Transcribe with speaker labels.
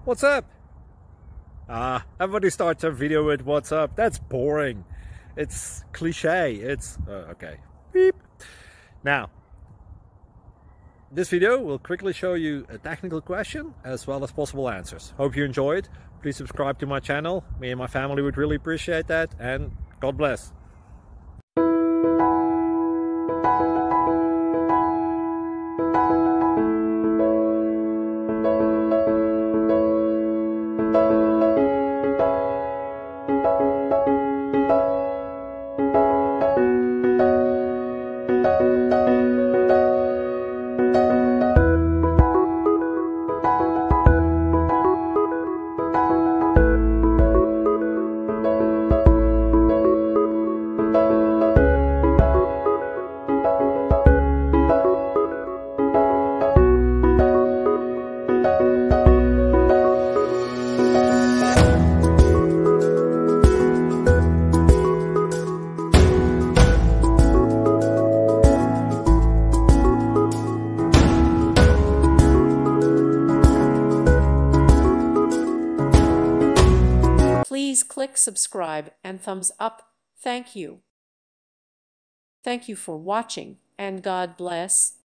Speaker 1: What's up? Everybody starts a video with what's up. That's boring. It's cliche. It's okay. Beep. Now, this video will quickly show you a technical question as well as possible answers. Hope you enjoyed. Please subscribe to my channel. Me and my family would really appreciate that, and God bless.
Speaker 2: Please click subscribe and thumbs up. Thank you. Thank you for watching, and God bless.